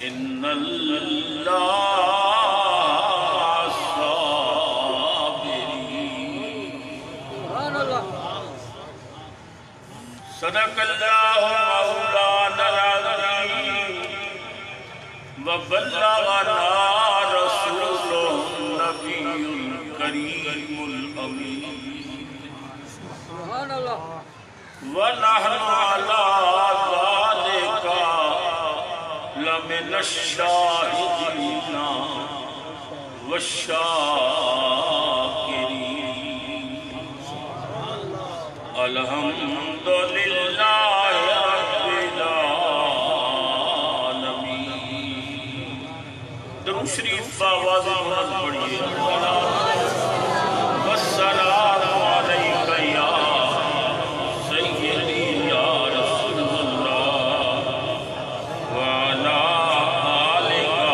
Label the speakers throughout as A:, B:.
A: ان اللہ صدق اللہ مولانا العظیم وبلغنا رسولہ النبی الکریم الامین ونحن علی ذالک لمن الشاہدین والشاکرین الحمدللہ رب العالمین۔ درود شریف باواز بلند پڑھیے۔ والسلام علیکہ یا سیدی یا رسول اللہ وعلا آلکہ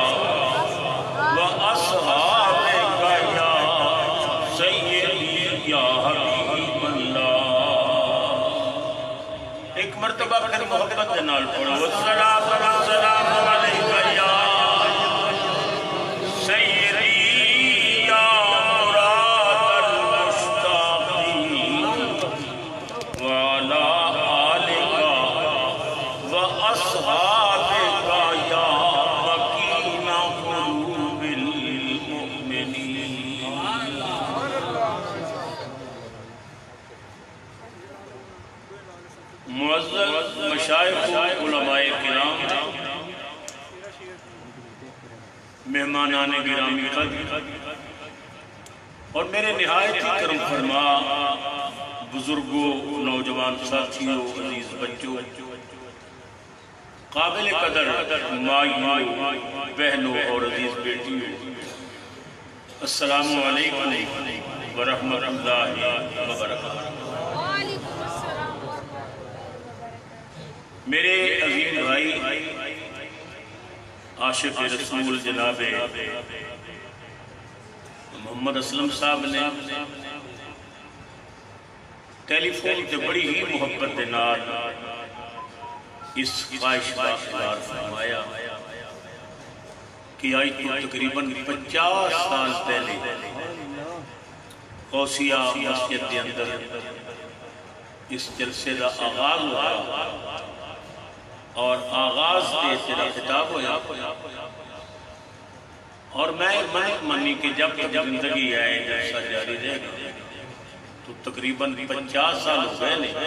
A: واصحابکہ یا سیدی یا حبیب اللہ۔ ایک مرتبہ پھر محبت کے نال پڑھو۔ والسلام علیکہ یا سیدی یا مراد المشتاقین وعلا آلکہ واصحابکہ یا مکین قلوب المؤمنین۔ معزز مشائخ علماء کرام، مہمانان گرامی قدر اور میرے نہایت ہی کرم فرما بزرگوں، نوجوان ساتھیوں، عزیز بچوں، قابل قدر مائیوں، بہنوں اور عزیز بیٹیوں، السلام علیکم ورحمۃ اللہ وبرکاتہ۔ میرے عظیم بھائی عاشق رسول جناب محمد اسلم صاحب نے ٹیلی فون تے بڑی ہی محبت دے نال اس خواہش کا اظہار فرمایا کہ آج تو تقریباً 50 سال پہلے غوثیہ مسجد کے اندر اس جلسے کا آغاز ہوا اور آغاز کے تیرا خطاب ہویا اور میں منی کہ جب تک زندگی آئے جلسہ جاری رہے گا تو تقریباً 50 سال ہو گئے نہیں،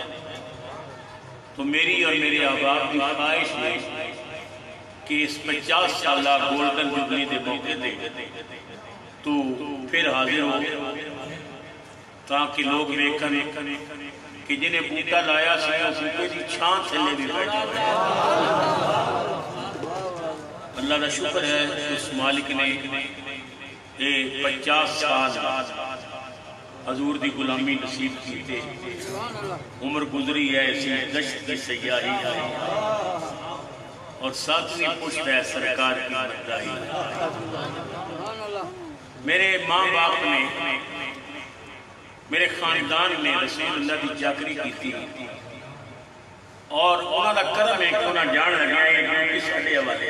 A: تو میری اور میرے احباب کی خواہش ہے کہ اس 50 سالہ گولڈن جبلی دے موقع دے تو پھر حاضر ہو تاکہ لوگ دیکھیں کہ جنہیں بوٹا لایا سیا بوٹے دی چھان تھلے بھی بیٹھے ہوئے۔ اللہ کا شکر ہے اس مالک نے 50 سال حضور دی غلامی نصیب کی تھے، عمر گزری ہے اسی دشت کی سیاہی آئی اور ساتویں پشت ہے سرکار کی مداحی۔ میرے ماں باپ نے، میرے خاندان نے رسول اللہ کی چاکری کی تھی اور انہوں نے کرم ہے کہ انہوں نے جان لگائے ڈیوٹی ساڑھے حوالے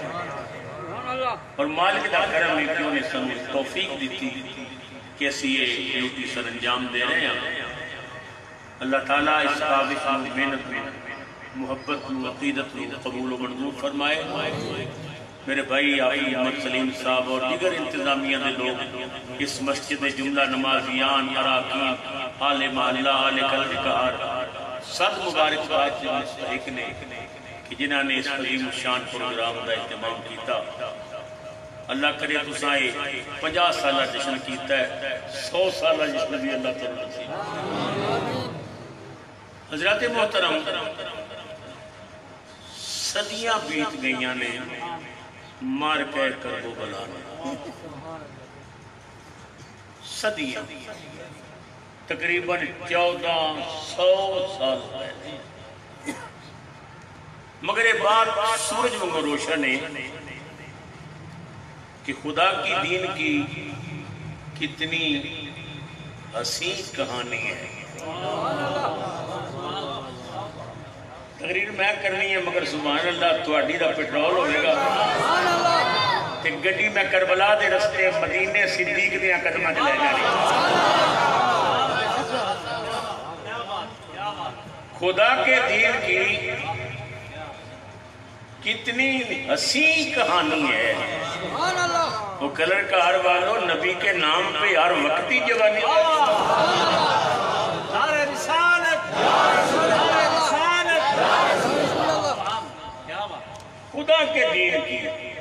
A: اور مالک کا کرم ہے کہ انہیں سمجھ توفیق دی تھی کہ اسی یہ ڈیوٹی سر انجام دے رہے ہیں۔ اللہ تعالیٰ اس قابل محنت میں محبت و عقیدت و قبول و منظور فرمائے۔ میرے بھائی آئی محمد سلیم صاحب اور دیگر انتظامیہ دے لوگ اس مسجد جملہ نمازیان، اراکین، آل محلہ، آل قلب کہار سب مبارک بات سے مستحق نے کہ جنہاں نے اس عظیم شان پروگرام کا اہتمام کیتا۔ اللہ کرے تو سائے 50 سالہ جشن کیتا ہے، 100 سالہ جشن بھی اللہ تعالیٰ نصیب۔ حضرات محترم، صدیاں بیت گئیاں نے مار کے کربو بلانا، صدیاں تقریباً 1400 سال پہلے، مگر یہ بات سورج میں روشن ہے کہ خدا کی دین کی کتنی حسین کہانی ہے۔ تقریر میں کرنی ہے مگر سبحان اللہ تواڈی دا پیٹرول ہوئے گا تے گڈی میں کربلا دے رستے مدینے صدیق دیاں قدماں تے لے جانی خدا کے دین کی کتنی حسین کہانی ہے وہ کلر کار والوں نبی کے نام پہ ہر وقتی جوانی خدا کے دین کی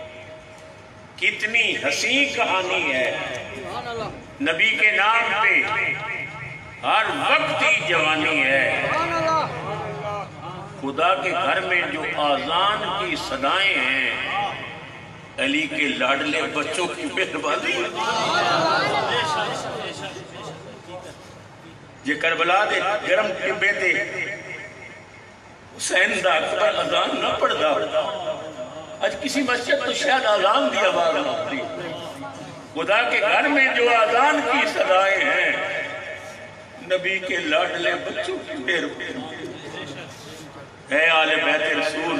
A: کتنی حسین کہانی ہے نبی کے نام پہ ہر وقتی جوانی ہے خدا کے گھر میں جو آذان کی صدائیں ہیں علی کے لاڈلے بچوں کی مہربانی یہ کربلا دے گرم ٹبے دے حسین دا اکبر اذان نہ پڑھدا آج کسی مسجد تو شاید اذان دی آواز نہ ہوتی خدا کے گھر میں جو اذان کی صدائیں ہیں نبی کے لاڈلے بچوں کی مہربانی اے آل بیت رسول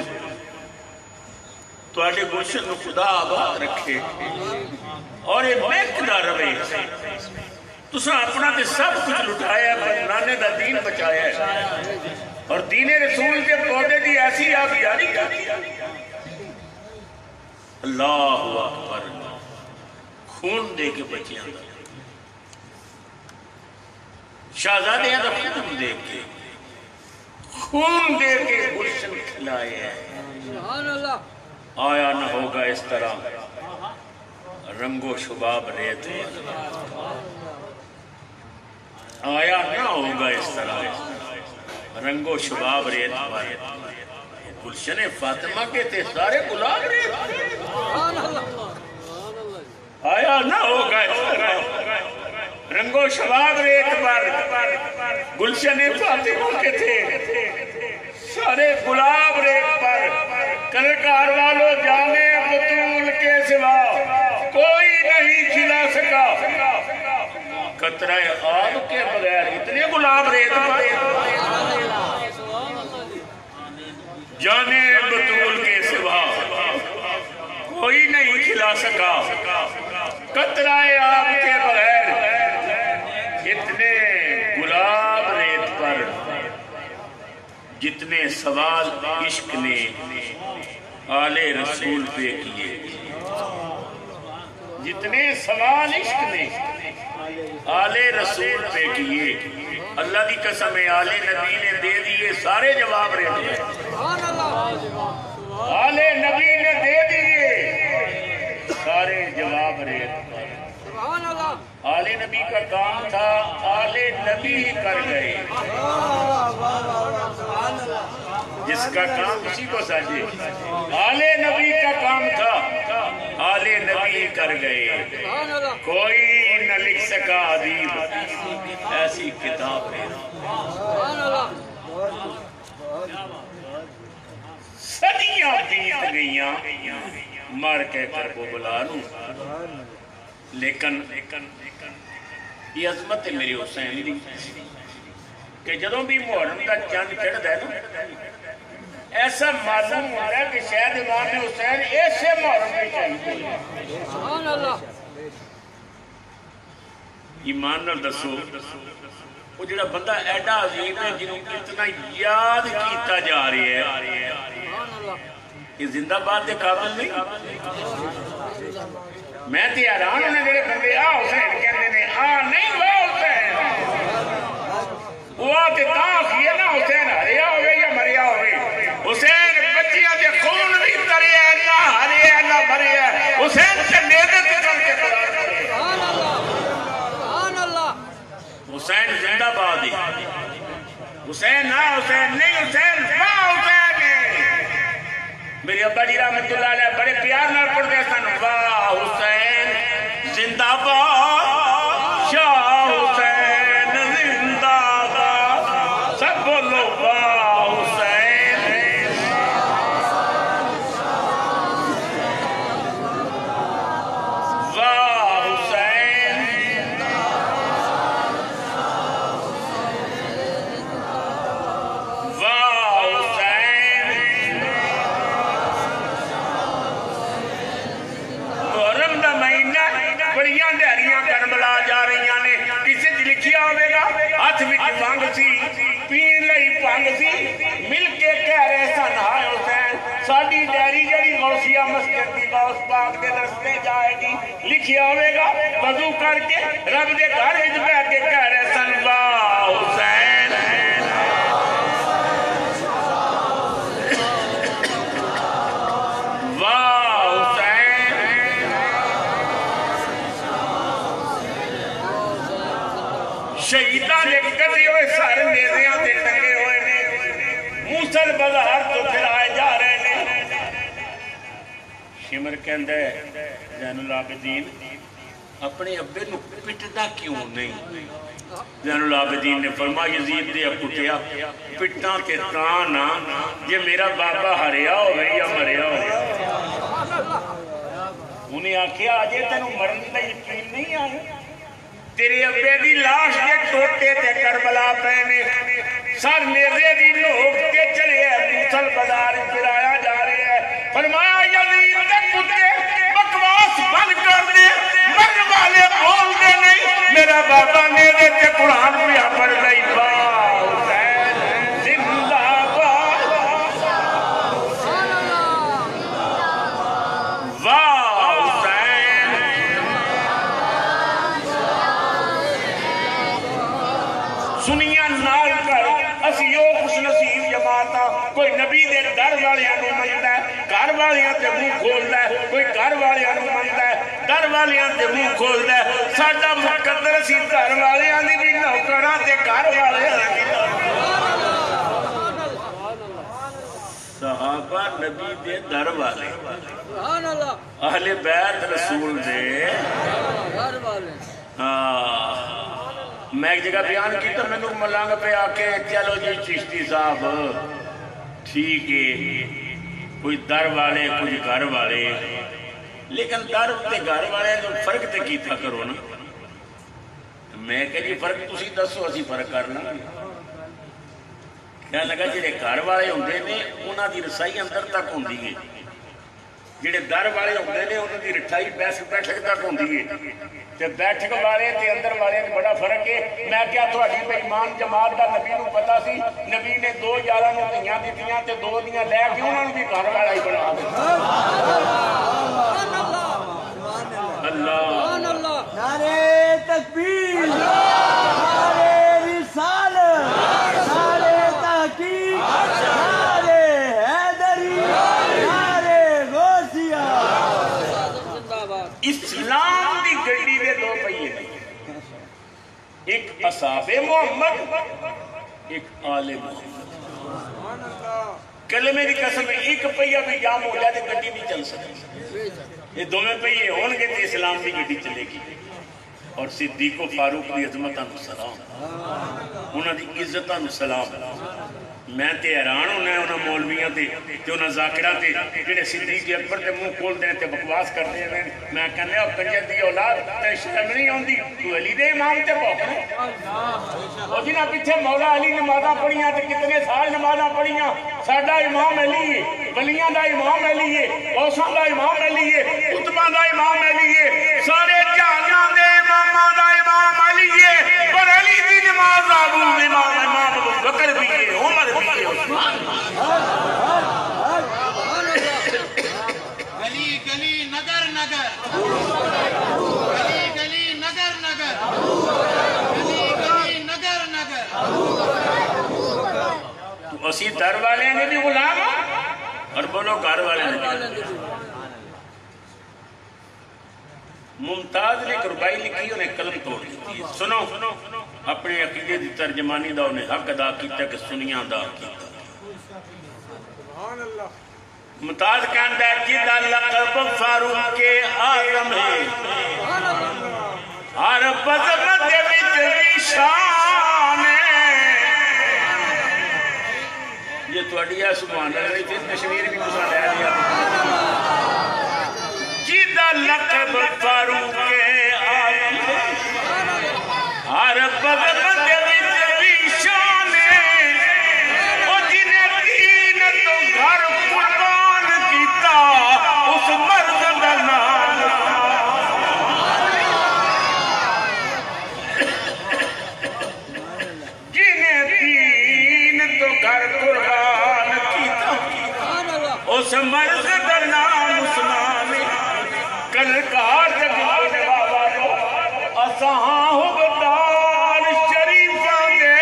A: تو آٹے گلشن خدا آباد رکھے اور یہ محک نہ روے تو سا اپنا تے سب کچھ لٹایا ہے پر نانے دا دین بچایا ہے اور دین رسول کے پودے دی ایسی آبیاری کرتی اللہ اکبر خون دے کے بچیاں شہزادے ہیں تو خون دے کے خون دے کے گلشن کھلائے ہیں آیا نہ ہوگا اس طرح رنگ و شباب ریت آیا نہ ہوگا اس طرح رنگ و شباب ریت گلشن فاطمہ کے تھے سارے گلاب ریت آیا نہ ہوگا اس طرح رنگ و شباب ریت پر گلشن فاطمہ کے تھے سارے گلاب ریت پر کلکار والو جانے بطول کے سوا کوئی نہیں کھلا سکا قطرہ آب کے بغیر اتنے گلاب ریت پر جانے بطول کے سوا کوئی نہیں کھلا سکا قطرہ آب کے بغیر اتنے گلاب ریت پر جتنے سوال عشق نے آل رسول پہ کیے جتنے سوال عشق نے آل رسول پہ کیے اللہ دی قسم آل نبی نے دے دیے سارے جواب رہے آل نبی نے دے دیے سارے جواب رہے آل نبی کا کام تھا آل نبی ہی کر گئے جس کا کام اسی کو ساجے آل نبی کا کام تھا آل نبی ہی کر گئے کوئی نہ لکھ سکا ادیب ایسی کتاب ہے صدیاں بیت گئیاں مار کے کر کو بلا نو لیکن یہ عظمت ہے میری حسین دی کہ جدوں بھی محرم کا چاند چڑھتا ہے نا ایسا معلوم ہوتا ہے کہ شاید امام حسین ایسے محرم میں چاہیے سبحان اللہ ایمان نال دسو وہ جڑا بندہ ایڈا عظیم ہے جنہوں اتنا یاد کیتا جا رہی ہے یہ زندہ باد دے قابل نہیں میں تے حیران ہونے جڑے بندے آ حسین کہندے نے آ نہیں وا حسین وہ تے تاں کیے نا حسین ہریا ہوے یا مریا ہوے حسین بچیاں دے خون وی تریا اللہ ہریا اللہ مریا حسین تے نیدے تے کر کے سبحان اللہ سبحان اللہ حسین زندہ باد ہے حسین نہ حسین نہیں حسین وا حسین میری ابا جی رحمت اللہ علیہ بڑے پیار نال پڑھتے سن واہ حسین زندہ باد شاہ حسین زندہ باد سب بولو واہ حسین واہ حسین واہ حسین شیعہ مسجد دی غوث پاک دے رستے جائے گی لکھیا ہوئے گا وضو کر کے رب دے گھر وچ بیٹھ کے کہہ رہے سن واہ حسین واہ حسین شہیداں دے کٹے ہوئے سر نیزیاں تے ٹنگے ہوئے نے موسل بازار تو پھرائے جا رہے ہیں شمر کہندہ ہے زین العابدین اپنے ابے نو پٹدا کیوں نہیں زین العابدین نے فرمایا یزید دے کٹیا پٹاں تے تاں نہ یہ میرا بابا ہریا ہوئے یا مریا ہوئے انہیں آکھیا آجے تینوں مرن دا یقین نہیں آئے تیرے ابے دی لاش کے ٹوٹے تے کربلا پہنے سر نیزے دی لوگ کے چلے ہیں موسل بازار پھرایا جا رہے ہیں فرمایا یزید تے کتے بکواس بند کر دے مرن والے بول دے نہیں میرا بابا نیزے تے قرآن پیا پڑھ گئی واہ حسین زندہ باد واہ سنیاں نال کر اسی یو خوش نصیب جماعتا کوئی نبی دے در والیاں نو مندا ہے گھر والیاں تے منہ کھولدا ہے کوئی گھر والیاں نو مندا ہے در والیاں تے منہ کھولدا ہے ساڈا مقدر اسی گھر والیاں دی بھی نوکراں تے گھر والیاں دی صحابہ نبی دے در والے اہل بیت رسول دے گھر والے میں ایک جگہ بیان کی تو میں نے ملانگ پہ آکے چلو جی چشتی صاحب ٹھیک ہے کوئی در والے کوئی گھر والے لیکن در تے گھر والے جو فرق تے کی تھا کرو نا میں کہا جی فرق تسی دسو اسی فرق کرنا کیا لگا جڑے گھر والے ہوندے نے انہاں دی رسائی اندر تک ہوندی ہے جڑے در والے ہوندے نے انہاں دی رٹھائی بیٹھک تک ہوندی ہے تے بیٹھک والے تے اندر والے میں بڑا فرق ہے میں کیا تہاڈی بے ایمان جماعت دا نبی نو پتہ سی نبی نے دو یاراں نو دھیاں دتیاں تے دو دیاں لے کے انہاں نو بھی گھر والا ہی بنا دتا اللہ نعرہ تکبیر نعرہ رسالت نعرہ تحقیق نعرہ حیدری نعرہ غوثیہ اسلام دی گڑی دے دو پہیے ایک اصحاب محمد ایک آل محمد کلمے دی قسم ایک پہیہ بھی جام ہو جائے تو گڑی نہیں چل سکتی یہ دو میں پہیے ہون گے تو اسلام دی گڑی چلے گی اور صدیق و فاروق دی عظمتاں نو سلام انہاں دی عزتاں نو سلام میں تے حیران ہونا ہے انہاں مولویاں تے انہاں ذاکرہ تے جڑے صدیق اکبر تے منہ کھول دیں تے بکواس کرتے ہیں میں کہنے اب کنجر دی اولاد تے شرم نہیں ہوندی تو علی دے امام تے بھوکنے اور جنہاں پیچھے مولا علی نمازاں پڑھیاں تے کتنے سال نمازاں پڑھیاں ساڈا امام علی ہے ولیاں دا امام علی ہے غوثاں دا امام علی ہے قطباں دا امام علی ہے سارے جہاناں دے اماماں دا امام علی ہے پر علی دی نماز ابو امام ابو بکر بھی ہے عمر بھی ہے
B: گلی گلی نگر نگر گلی گلی نگر نگر گلی گلی نگر نگر
A: تو اسی در والے نے بھی غلام اور بولو گھر والے نے بھی ممتاز نے ایک ربائی لکھی انہیں قلم توڑ لیتی ہے سنو اپنے عقیدے دی ترجمانی دا انہیں حق ادا کیتا کہ سنیاں ادا کیتا ممتاز کہندہ ہے جدہ لقب فاروق کے آزم ہے ہر بزمت وچ شان ہے یہ تو اڈیا سبحان اللہ پھر تشویر بھی گزا لے لیا جدہ لقب فاروق کے آزم ہے ہر بزمت وچ شان ہے اور جنہیں دین تو گھر قربان کیتا اس مرد دا نام جنہیں دین تو گھر قربان کیتا اس مرد دا نام سنانے کلکار جگہ بابا دو اساں حبدار شریفاں دے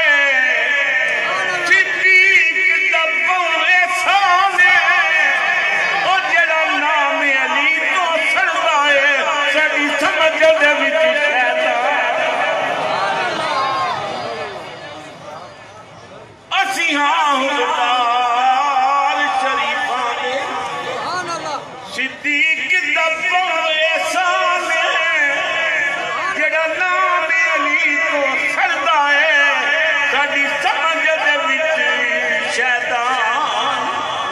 A: صدیق دا بوے سانے او جڑا نام علی تو سڑدا ہے ساڈی سمجھ دے وچ شیطان اسی ہاں حبدار شریفاں دے صدیق دا بوے سانے جڑا نام علی تو سڑدا ہے ساڈی سمجھ دے وچ شیطان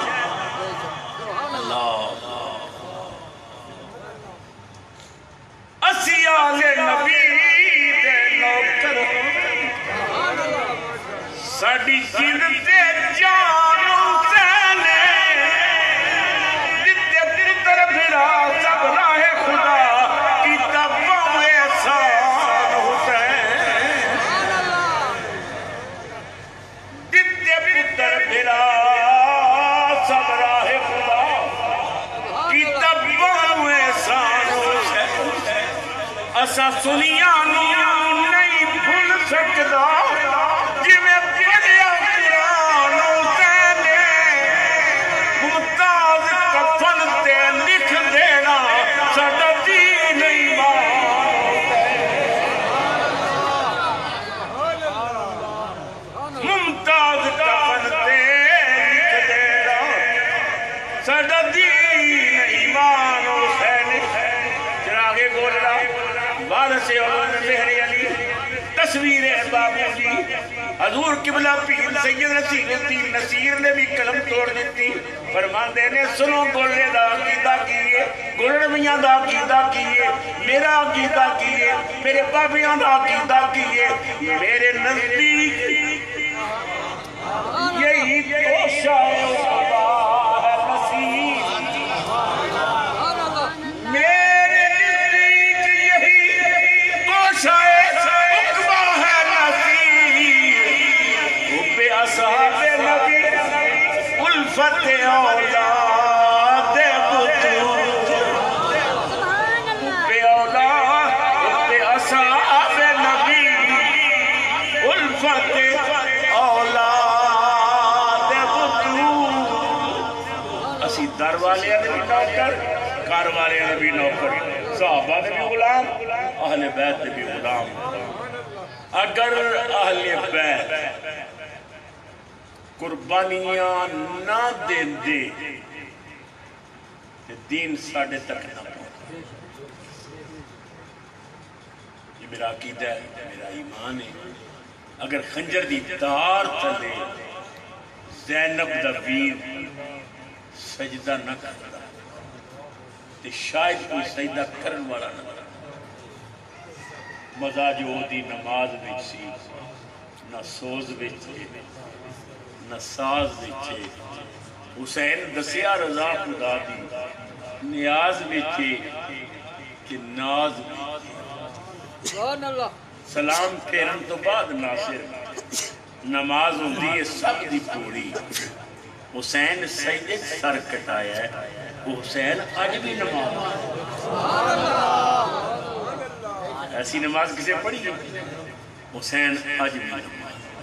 A: اللہ اسی آل نبی دے نوکر ساڈی جند تے جان حسین جتے پتر پھرا سب راہ خدا کیتا بہو احسان حسین جتے پتر پھرا سب راہ خدا کیتا بہو احسان حسین اسا سنیا نہیں بھول سکدا جی میں پڑھیا قرآن حسین ممتاز کفن تے لکھ دینا ساڈا دین ایمان ممتاز کفن تے لکھ دینا ساڈا دین ایمان حسین چراغ گولڑا وارث اولاد مہر علی تصویر بابو جی حضور قبلہ پیر سید نصیر الدین نصیر نے بھی قلم توڑ دیتی فرماندے نے سنو گولے دا عقیدہ کیے گولڑ میاں دا عقیدہ کیے میرا عقیدہ کیے میرے بابیاں دا عقیدہ کیے میرے نزدیک یہی تو شاہ ہے نصیر میرے نزدیک یہی تو شاہ اصحاب نبی الفت اولاد بطور اصحاب نبی الفت اولاد بطور اسی در والے نے بھی نوکر کار والے نے بھی نوکر صحابہ نے بھی غلام اہل بیت نے بھی غلام اگر اہل بیت قربانیاں نہ دین دے دین ساڑھے تک نہ پہنچے یہ میرا عقیدہ ہے میرا ایمان ہے اگر خنجر دی دار تلے زینب دا ویر سجدہ نہ کرتا تو شاید کوئی سجدہ کرن والا نہ کرتا مزا جو دی نماز بچ سی نہ سوز بچ سی نہ ساز بچے حسین دسیا رضا خدا دی نیاز بچے کہ ناز بچے سلام پھیرن تو بعد ناصر نماز ہوندی ہے سب دی پوری حسین سجدے سر کٹایا ہے وہ حسین آج بھی نماز ایسی نماز کسے پڑھی حسین آج بھی نماز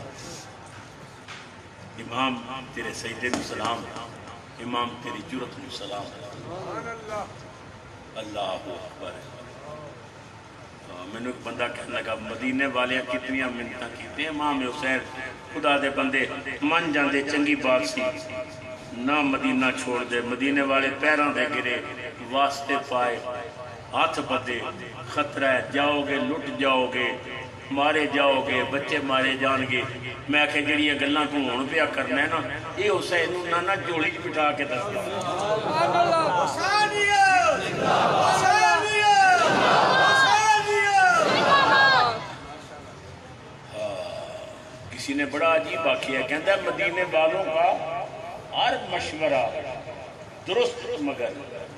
A: امام تیرے سجدے میں سلام امام تیری جرت میں سلام اللہ اکبر میں نے ایک بندہ کہنے لگا مدینے والے کتنی منتاں کیتے ہیں امام حسین خدا دے بندے من جاندے چنگی بات سی نہ مدینہ چھوڑ دے مدینے والے پیروں دے گرے واسطے پائے ہاتھ بدے خطرہ ہے جاؤ گے لٹ جاؤ گے مارے جاؤ گے بچے مارے جان گے میں کہ جڑی گلاں کو ہن پیا کرنا ہے نا یہ حسین نوں نانا جوڑی وچ بٹھا کے دس دیا سبحان اللہ کسی نے بڑا عجیب واقعہ کہتا ہے مدینے والوں کا ہر مشورہ درست مگر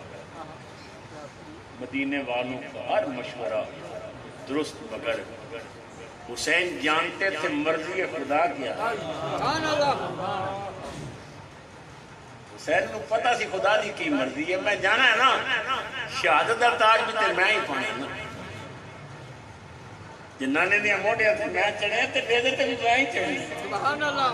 A: مدینے والوں کا ہر مشورہ درست مگر حسین جانتے تھے مرضی خدا کیا حسین کو پتا سی خدا دی کی مرضی ہے، میں جانا ہے نا شہادت دا تاج بھی تے میں ہی پانا نا، جنانے دیا موڑیا تے میں چڑھے تے ڈیزے تے بھی میں ہی چڑھے،
B: سبحان اللہ،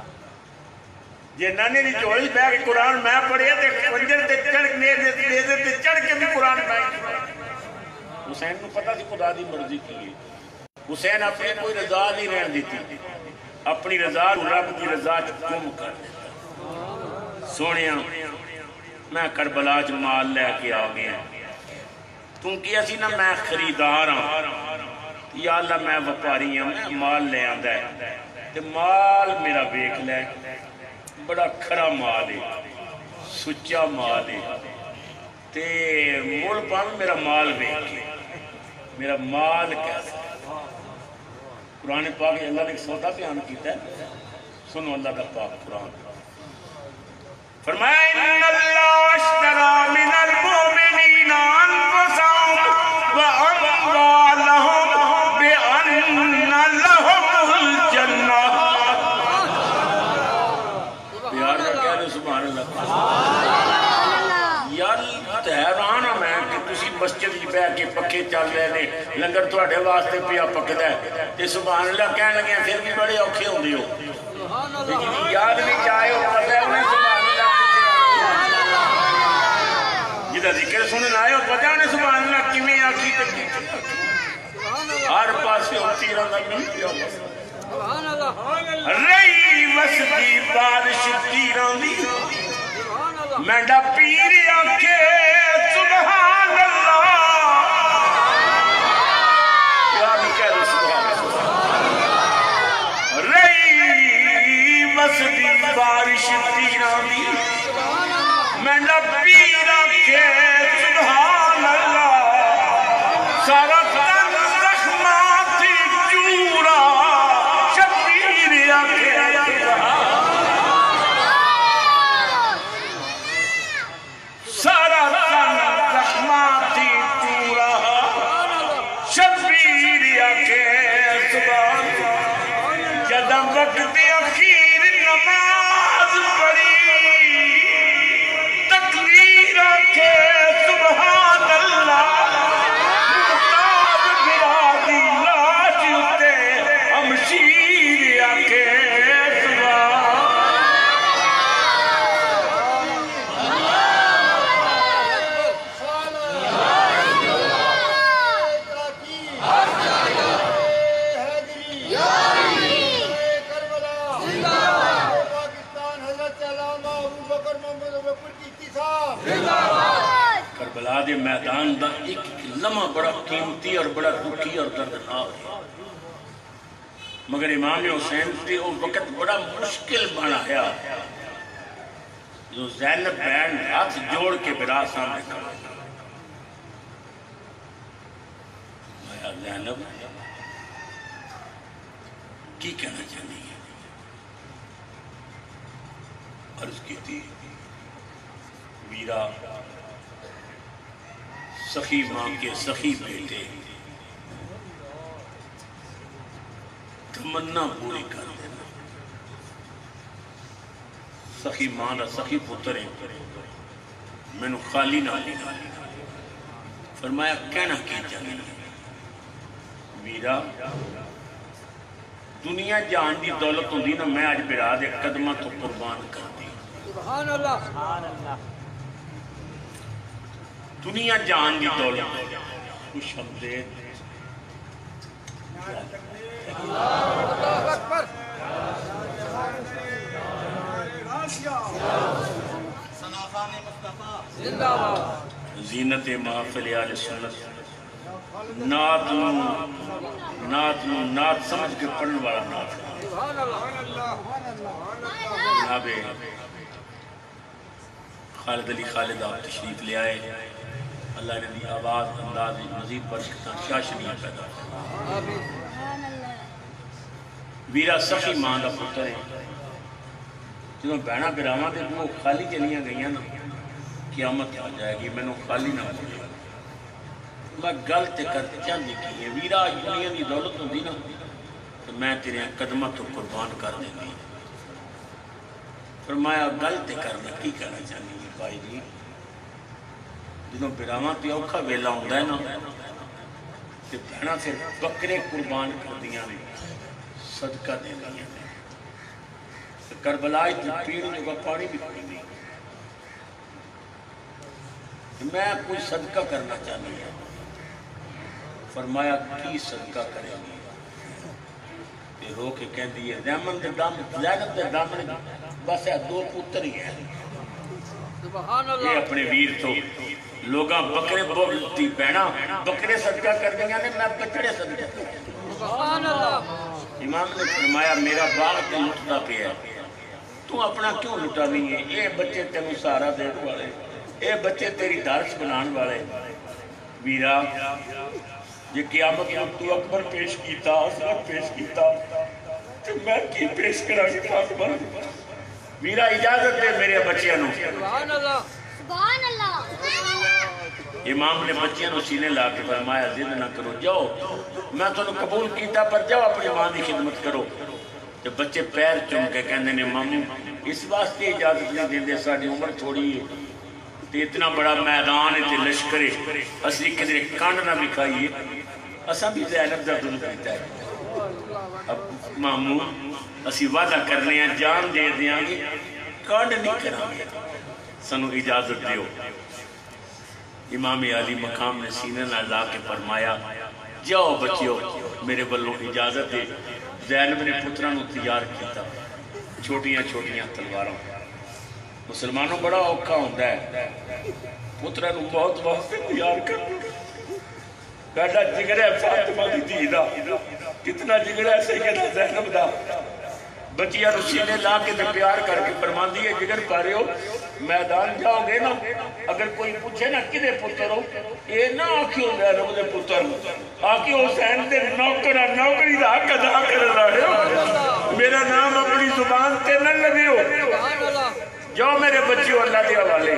A: جنانے دی جوڑی بے کے قرآن میں پڑھیا تے کنجر تے چڑھ ڈیزے تے چڑھ کے بھی قرآن میں حسین کو پتا سی خدا دی مرضی کی ہے۔ حسین اپنی کوئی رضا نہیں رہن دیتی، اپنی رضا رب کی رضا گم کر دیتا۔ سونیا میں کربلا چ مال لے کے آ گیا، کیونکہ اسی نا میں خریدار ہاں، یا اللہ میں وپاری ہوں، میں مال لے آندا ہے تے مال میرا ویکھ لے، بڑا کھرا مال ہے، سچا مال ہے تے مول پاویں میرا مال ویکھ کے، میرا مال کیسا ہے۔ قرآن پاک اللہ نے ایک سودا بیان کیتا ہے، سنو اللہ کا پاک قرآن فرمایا ان اللہ اشترى من المؤمنین انفسهم واموالهم بان لهم الجنہ۔ پیار کا کہہ دے سبحان اللہ۔ یار حیران ہوں میں کہ تسی مسجد ہی بیٹھ کے پکے چل رہے نے، لنگر تواڈے واسطے پیا پکدا ہے تے سبحان اللہ کہن لگے پھر بھی بڑے اوکھے ہوندے ہو، لیکن یاد نہیں چاہے ہو پتہ ہے انہیں سبحان اللہ جدہ ذکر سنن آئے ہو پتہ انہیں سبحان اللہ کیویں آکھی تے ہر پاسے ہوتی رہندا ملتی ہو رہی وسدی بارش تیراں دی مینڈا پیر آکھے سبحان اللہ، پیار کہہ دو سبحان اللہ، رہی وسدی بارش تیراں دی مینڈا پیر آکھے سبحان اللہ، سارا تن زخمات چورا شبیر آکھے سارا تن زخمات چورا شبیر آکھے سبحان اللہ۔ جدہ وقت اخیر نماز پڑھی تکبیر آکھے سبحان اللہ، محتاج برادی لاج اتے ہمشیر آکھے سبحان کربلا دے میدان دا ایک لمحہ بڑا قیمتی اور بڑا دکھی اور دردناک ہے، مگر امام حسین تے وہ وقت بڑا مشکل بنا ہے جو زینب بہن ہاتھ جوڑ کے برا سامنے کھڑا ہے۔ زینب کی کہنا چاہیے؟ عرض کی تھی ویرا سخی ماں کے سخی بیٹے تمنا پوری کر دینا، سخی ماں دا سخی پتر میں نو خالی نہ لینا۔ فرمایا کہنا کی چاہیے ویرا دنیا جان دی دولت ہوندی نا میں آج برا دے قدمہ تو قربان کر دی،
B: سبحان اللہ،
A: دنیا جان دی دولت خوش آمدید
B: اللہ اکبر، زندہ باد،
A: زینت محفل آل سنت، نعت سمجھ کے پڑھنے والا نعت،
B: سبحان اللہ،
A: جناب خالد علی خالد آپ تشریف لے آئے، اللہ نے دی آواز انداز مزید برکتاں شاشنیاں پیدا
B: آمین،
A: ویرا سخی ماں دا پتر ہے، جنہوں بہنا براواں دے وہ خالی چلیاں گئیاں نا قیامت آ جائے گی، میں نے خالی نہ بولے میں گلت کر چاہیے کی ہے ویرا دنیا دی دولت ہوندی نا تو میں تیرے قدمہ تو قربان کر دیں گی، فرمایا گل تے کرنا کی کرنا چاہنی ہے بھائی جی جدوں براواں تے اوکھا ویلا ہوندا ہے نا تے بھیڑاں پھر بکرے قربان کردیاں نے صدقہ دیندیاں نے کربلا پیڑ جو پانی بھی کوئی نہیں میں کوئی صدقہ کرنا چاہنی ہے فرمایا کی صدقہ کرے گی تے رو کے کہہ دیئے زینب دے دامن بس ہے دو پتر ہی ہیں
B: سبحان
A: یہ
B: اللہ
A: اپنے ویر تو لوگاں بکرے بولتی بہنا بکرے صدقہ کر دیا نے میں بچڑے صدقہ کر
B: سبحان اللہ
A: امام نے فرمایا میرا باغ تے لٹتا پیا تو اپنا کیوں لٹا نہیں ہے یہ بچے تینوں سہارا دین والے یہ بچے تیری دارس بنان والے ویرا یہ قیامت میں تو اکبر پیش کیتا اصغر پیش کیتا تو میں کی پیش کرا کے اکبر ویرا اجازت دے میرے بچیاں نو
B: سبحان اللہ
C: سبحان اللہ
A: امام نے بچیاں نو سینے لا کے فرمایا ضد نہ کرو جاؤ میں تو قبول کیتا پر جاؤ اپنی ماں کی خدمت کرو تو بچے پیر چوم کے کہنے نے ماموں اس واسطے اجازت نہیں دیندے ساری عمر تھوڑی ہے تے اتنا بڑا میدان ہے تے لشکر ہے اسی کدھر کانڈ نہ بکھائیے اساں بھی زینب دا دل پیتا ہے اب ماموں اسی وعدہ کرنے ہیں جان دے دیاں گے کانڈ نہیں کریں گے سنو اجازت دیو امام علی مقام نے سینے نہ لا کے فرمایا جاؤ بچیو میرے بلوں اجازت دے زینب نے پترہ نو تیار کیتا چھوٹیاں چھوٹیاں تلواراں مسلمانوں بڑا اوکھا ہوندہ ہے پترہ نو بہت وقت تیار کر بیٹا جگر ہے فاطمہ دی دیدہ کتنا جگر ہے سیدہ زینب دا بچیاں رسینے لا کے دے پیار کر کے فرمان دیئے جگر پارے ہو میدان جاؤ گے نا اگر کوئی پوچھے نا کدے پتر ہو اے نا آکھیوں زینب دے پتر آکھیوں حسین دے نوکرہ نوکری دا حق ادا کر رہے ہو میرا نام اپنی زبان تے نہ لگے ہو
B: سبحان اللہ
A: جاؤ میرے بچیوں اللہ دے حوالے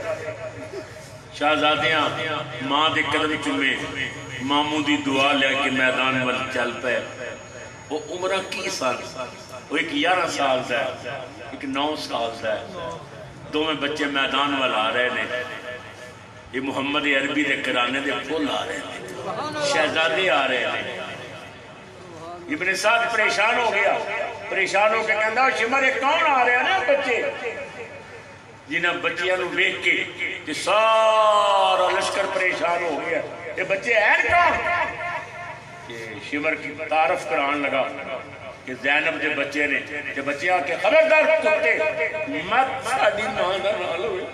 A: شہزادیاں ماں دے قدم چمے ماموں دی دعا لے کے میدان وال چل پے وہ عمرہ کی سال وہ ایک 11 سال دا ہے ایک 9 سال دا ہے دو میں بچے میدان وال آ رہے ہیں یہ محمد عربی دے کرانے دے پھول آ رہے ہیں شہزادے آ رہے ہیں ابن سعد پریشان ہو گیا پریشان ہو کے کہندا شمر کون آ رہے ہیں نا بچے جنہاں بچیاں نو دیکھ کے کہ سارا لشکر پریشان ہو گیا یہ بچے ہیں کون کہ شمر کی تعارف کران لگا کہ زینب دے بچے نے کہ بچے آ کے خبردار کتے مت ساڈی ماں دا نال ہوئے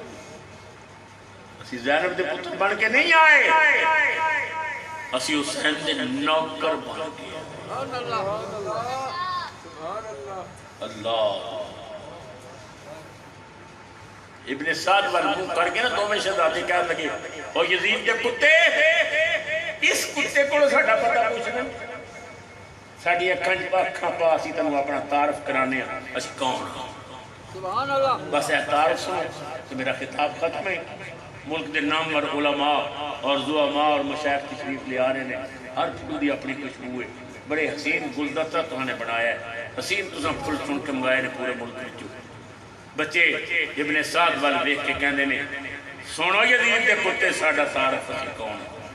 A: اسی زینب دے پتر بن کے نہیں آئے اسی حسین دے نوکر بن گئے
B: سبحان اللہ سبحان اللہ
A: اللہ ابن سعد والمو کر کے نا دو میں شہزادے کہہ لگے اور یزید کے کتے اس کتے کو ساڑھا پتہ پوچھنا ساڑھی اکھاں پاسی تنو اپنا تعارف کرانے اس کون
B: سبحان اللہ
A: بس ہے تعارف سنو تو میرا خطاب ختم ہے ملک دے نامور علماء اور زعماء اور مشایخ تشریف لے آ رہے ہیں ہر پھول اپنی خوشبو ہے بڑے حسین گلدستہ تو نے بنایا ہے حسین تو سب پھول چن کے منگائے نے پورے ملک میں بچے ابن سعد وال دیکھ کے کہندے نے سنو یزید دے کتے ساڈا تعارف اسی کون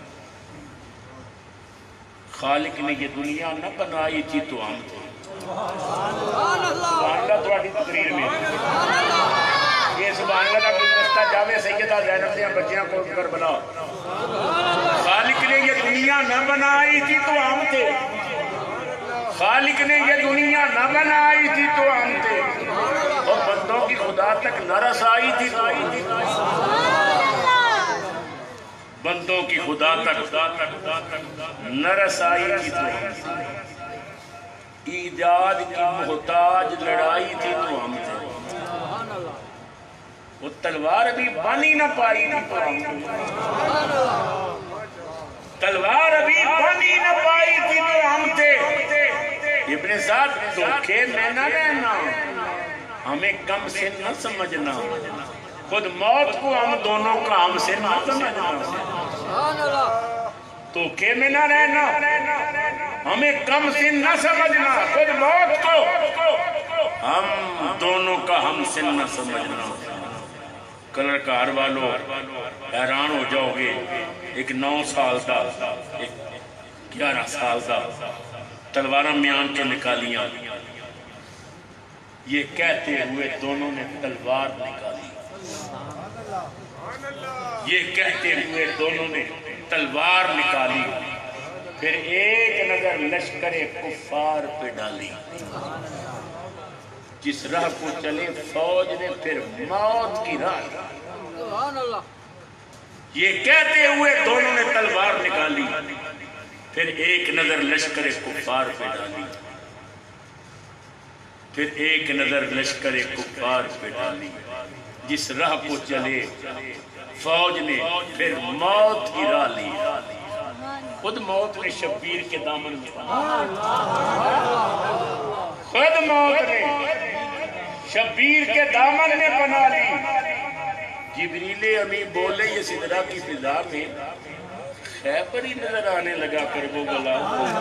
A: خالق نے یہ دنیا نہ بنائی تھی تو ہم تھے
B: سبحان اللہ
A: سبحان اللہ تھوڑی تقریر میں یہ سبحان اللہ کا گلدستہ جاوے سیدہ زینب دے بچیاں کو کر بنا خالق نے یہ دنیا نہ بنائی تھی تو ہم تھے خالق نے یہ دنیا نہ بنائی تھی تو ہم تھے اور بندوں کی خدا تک نہ رسائی تھی تو ہم تھے بندوں کی خدا تک نہ رسائی تھی تو ہم تھے ایجاد کی محتاج لڑائی تھی تو ہم تھے وہ تلوار بھی بانی نہ پائی تھی تو ہم تھے تلوار ابھی بانی نہ پائی تھی تو ہم تھے ابن سعد دھوکے میں نہ رہنا ہمیں کم سے نہ سمجھنا خود موت کو ہم دونوں کام سے نہ سمجھنا دھوکے میں نہ رہنا ہمیں کم سے نہ سمجھنا خود موت کو ہم دونوں کا ہم سن نہ سمجھنا. کلر کار والوں حیران ہو جاؤ گے. ایک 9 سال کا ایک 11 سال کا تلواریں میان کے نکالیاں. یہ کہتے ہوئے دونوں نے تلوار نکالی. یہ کہتے ہوئے دونوں نے تلوار نکالی. پھر ایک نظر لشکر کفار پہ ڈالی. جس راہ کو چلے فوج نے پھر موت کی راہ.
B: سبحان اللہ.
A: یہ کہتے ہوئے دونوں نے تلوار نکالی. پھر ایک نظر لشکر کفار پہ ڈالی. پھر ایک نظر لشکر کفار پہ ڈالی. جس راہ کو چلے فوج نے پھر موت کی راہ لی. خود موت نے شبیر کے دامن میں خود موت نے شبیر کے دامن میں بنا لی. جبریل امی بولے یہ سدرہ کی فضا میں خیبر ہی نظر آنے لگا کر وہ گلا.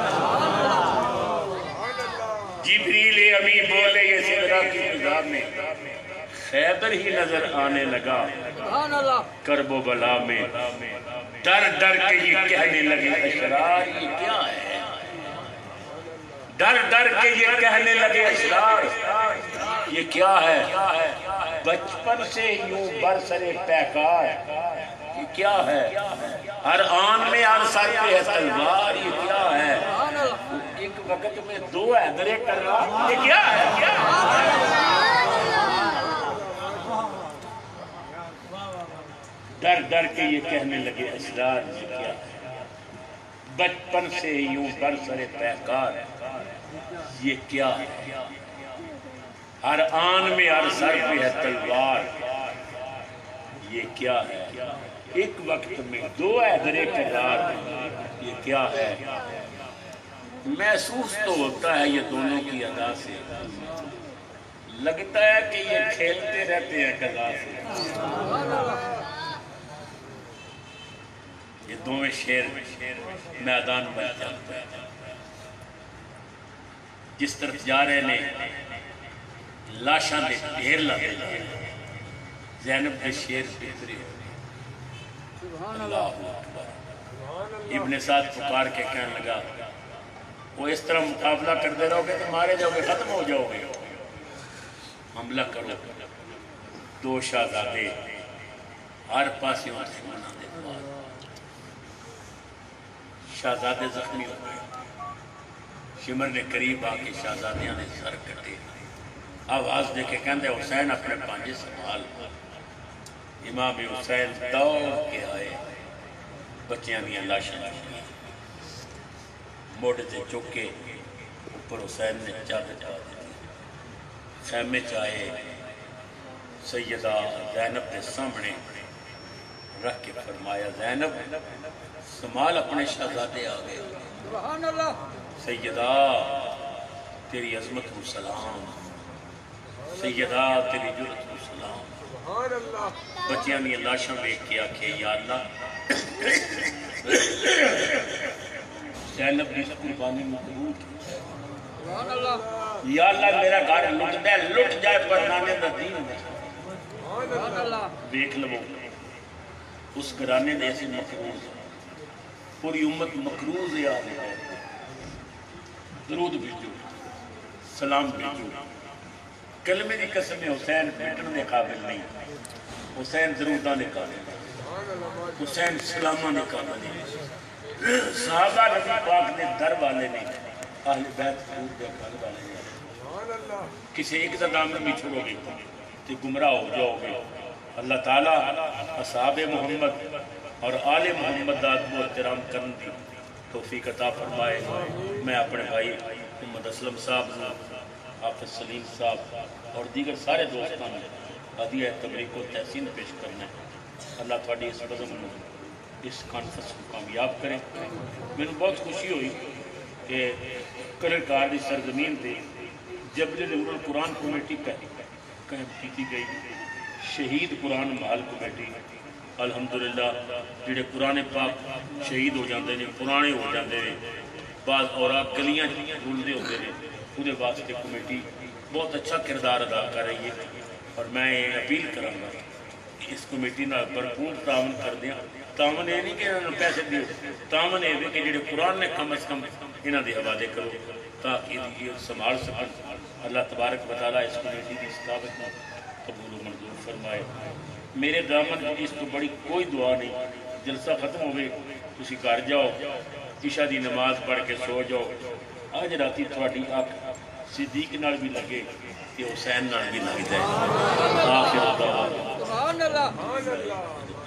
A: جبریل امی بولے یہ سدرہ کی فضا میں خیبر ہی نظر آنے لگا
B: سبحان اللہ.
A: کرب و بلا میں. ڈر ڈر کے یہ کہنے لگے اشرار یہ کیا ہے. ڈر ڈر کے یہ کہنے لگے اشرار یہ کیا ہے. بچپن سے یوں برسرے پیکار یہ کیا ہے. ہر آن میں ہر سر پہ ہے تلوار یہ کیا ہے.
B: سبحان اللہ.
A: ایک وقت میں 2 حیدرے کر رہا یہ کیا ہے. ڈر ڈر کے یہ کہنے لگے اسرار یہ کیا ہے. بچپن سے یوں برسر پیکار یہ کیا ہے. ہر آن میں ہر سر پہ ہے تلوار یہ کیا ہے. ایک وقت میں 2 حیدرے کرار یہ کیا ہے. محسوس تو ہوتا ہے یہ دونوں کی ادا سے. لگتا ہے کہ یہ کھیلتے رہتے ہیں قضا سے. یہ دونوں شیر میدان میں چلتے ہیں. جس طرف جا رہے نے لاشاں دے ڈھیر لگے زینب کے شیر بہتری. اللہ اکبر. ابن سعد پکار کے کہنے لگا وہ اس طرح مقابلہ کرتے رہو گے تو مارے جاؤ گے ختم ہو جاؤ گے. حملہ کرو. 2 شہزادے ہر پاس شہزادے زخمی ہو گئے. شمر نے قریب آ کے شہزادیاں نے سر کٹے. آواز دے کے کہندے حسین اپنے پانجے سنبھال. امام حسین دوڑ کے آئے. بچیاں دیا لاشاں موڑے سے چک کے اوپر حسین نے چادر چا دی. خیمے چاہے سیدہ زینب کے سامنے رکھ کے فرمایا زینب سنبھال اپنے شہزادے آ گئے.
B: سبحان اللہ.
A: سیدہ تیری عظمت و سلام. سیدہ تیری جرت و سلام.
B: سبحان اللہ.
A: بچیاں نے لاشاں دیکھ کے آکھے یا اللہ زینب کی قربانی مقبول.
B: سبحان اللہ.
A: یا اللہ میرا گھر لٹ دے لٹ جائے پر نانے دا دین دے.
B: سبحان اللہ.
A: دیکھ لو اس گھرانے دے ایسے مقروض پوری امت مقروض ہے. درود بھیجو سلام بھیجو. کلمے دی قسم حسین مٹن دے قابل نہیں. حسین دروداں دے قابل نہیں. حسین سلاماں دے قابل نہیں. صحابہ نبی پاک نے در والے نہیں. اہل بیت درود دے گھر والے نہیں. کسی ایک دامن میں چھوڑو گے تو گمراہ ہو جاؤ گے. اللہ تعالیٰ اصحاب محمد اور آل محمد دا ادب و احترام کرن دی توفیق عطا فرمائے. میں اپنے بھائی محمد اسلم صاحب حافظ سلیم صاحب اور دیگر سارے دوستوں نے ہدیہ تبریک و تحسین پیش کرنا ہے. اللہ تھوڑی اس بزم اس کانفرنس کو کامیاب کرے. میں بہت خوشی ہوئی کہ کرکار کی سرزمین تے جبل رورل قرآن کمیٹی قائم کی گئی. شہید قرآن محل کمیٹی الحمدللہ جڑے قرآن پاک شہید ہو جاندے نے پرانے ہو جاندے نے بعض اور آپ گلیاں رولدے ہوتے ہیں وہ واسطے کمیٹی بہت اچھا کردار ادا کر رہی ہے اور میں یہ اپیل کروں گا کہ اس کمیٹی نال بھرپور تعاون کر دیا. تعاون یہ نہیں کہ انہوں نے پیسے دیو, تعاون یہ کہ جڑے قرآن نے کم از کم انہوں کے حوالے کرو تاکہ یہ سنبھال سکن. اللہ تبارک و تعالیٰ اس کمیٹی کی ثقافت کو قبول و منظور فرمائے. میرے دامن اس کو بڑی کوئی دعا نہیں, جلسہ ختم ہوئے تسی گھر جاؤ, عشاء دی نماز پڑھ کے سو جاؤ. آج راتی تھوڑی اکھ صدیق نال بھی لگے کہ حسین نال بھی لگ جائے. آخر دعوانا
B: سبحان اللہ.
D: سبحان اللہ.